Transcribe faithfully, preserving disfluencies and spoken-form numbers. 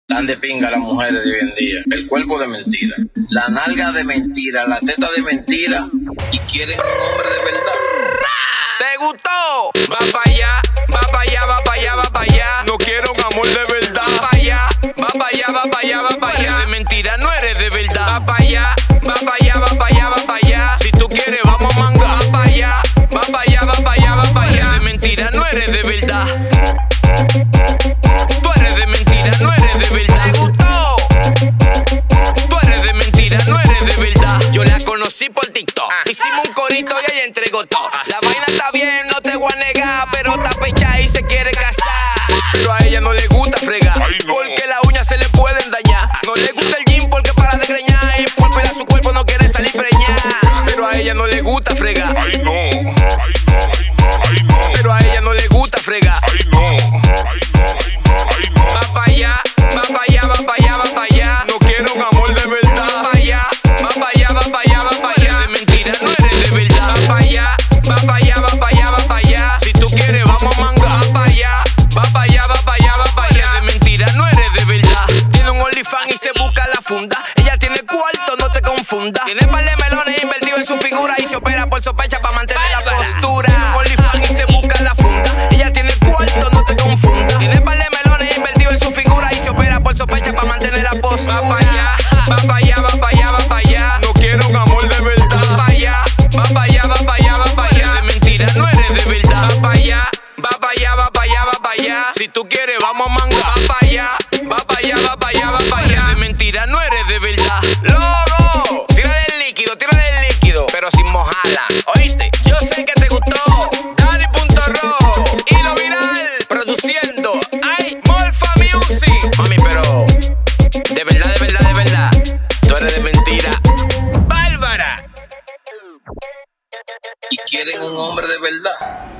Tan de pinga las mujeres de hoy en día. El cuerpo de mentira, la nalga de mentira, la teta de mentira, y quieren un hombre de verdad. ¿Te gustó? Va pa' allá, va pa' allá, va pa' allá, va pa' allá. No quiero un amor de verdad. Va pa' allá, va pa' allá, va pa' allá, va pa' allá. De mentira no eres de verdad. Va pa' allá, va pa' allá, va pa' allá, va pa' allá. Si tú quieres vamos a mangar. Va pa' allá, va pa' allá, va pa' allá, va pa' allá. De mentira no eres de verdad. Tú eres de mentira, no eres de verdad. ¿Te gustó? Tú eres de mentira, no eres de verdad. Yo la conocí por TikTok. Hicimos un corito y ella entregó todo. La vaina está bien, no te voy a negar, pero está pecha y se quiere casar. Pero a ella no le gusta fregar, porque las uñas se le pueden dañar. No le gusta el gym porque para de greñar, y por cuidar su cuerpo no quiere salir preñada. Pero a ella no le gusta fregar. Ay no, ay no, ay no, ay no. Pero a ella no le gusta fregar. Ay no, ay no, ay no, ay no. Va pa' allá, va pa' allá, va pa' allá, va pa' allá. No quiero un amor de verdad. Va pa' allá, va pa' allá, va pa' allá, va pa' allá. De mentira no eres de verdad. Va pa' allá, va pa' allá, va pa' allá, va pa' allá. Si tú quieres vamos a mangar. Va pa' allá, va pa' allá, va pa' allá, va pa' allá. De mentira no eres de verdad. Tiene un OnlyFans y se busca la funda. Ella tiene cuarto, no te confunda. Tiene par de melones invertidos en su figura y se opera por sospecha para mantener la postura. Tiene un OnlyFans y se busca la funda. Ella tiene cuarto, no te confunda. Tiene par de melones invertidos en su figura y se opera por sospecha para mantener la postura. Va pa' allá, va pa' allá, va pa' allá, va pa' allá. No quiero un amor de verdad. Va pa' allá, va pa' allá, va pa' allá, va pa' allá. De mentira no eres de verdad. Va pa' allá, va pa' allá, va pa' allá, va pa' allá. Si tú quieres vamos a mangar. Va pa' allá, va pa' allá, va pa' allá, va pa' allá. De mentira no eres de verdad. Loco, tírale el líquido, tírale el líquido, pero sin mojarla. ¿Oíste? Yo sé que te gustó. Dani punto rojo, Hilo Viral, produciendo. Ay, Morfa Music. Mami, pero de verdad, de verdad, de verdad, tú eres de mentira. Bárbara. Y quieren un hombre de verdad.